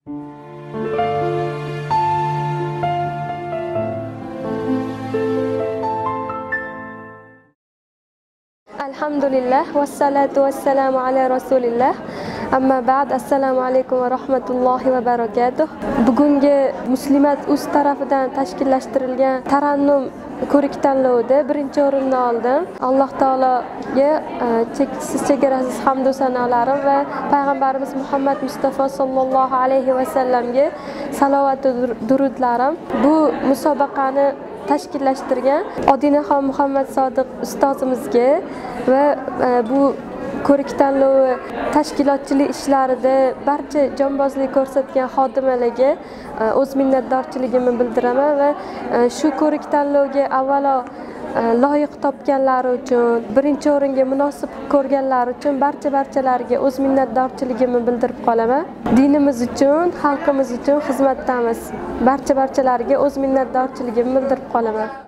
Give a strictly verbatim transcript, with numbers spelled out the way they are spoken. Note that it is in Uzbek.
Alhamdulillah vassalatu vassalamu ala rasulillah. Amma ba'd. Assalomu alaykum va rahmatullohi va barakatuh. Bugungi Muslimat uz tarafidan tashkillashtirilgan tarannum ko'rik tanlovida birinchi o'rinni oldim. Alloh taologa cheksiz chegarasiz hamd va sanolarim va payg'ambarimiz Muhammad Mustafa sallallohu alayhi va sallamga salovat va durudlarim. Bu musobaqani tashkillashtirgan Odinaxon Muhammad Sodiq ustozimizga va bu ko'rik tanlovi tashkilotchilik ishlarida barcha jonbozlik ko'rsatgan xodimalarga o'z minnatdorchiligimni bildiraman va shu ko'rik tanlovga avvalo loyiq topganlari uchun, birinchi o'ringa munosib ko'rganlari uchun barcha barchalariga o'z minnatdorchiligimni bildirib qolaman. Dinimiz uchun, xalqimiz uchun xizmatdamiz. Barcha barchalariga o'z minnatdorchiligimni bildirib qolaman.